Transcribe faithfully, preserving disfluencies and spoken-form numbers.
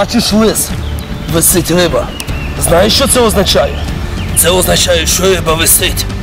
Бачиш, лис? Висить риба. Знаєш, що це означає? Це означає, що риба висить.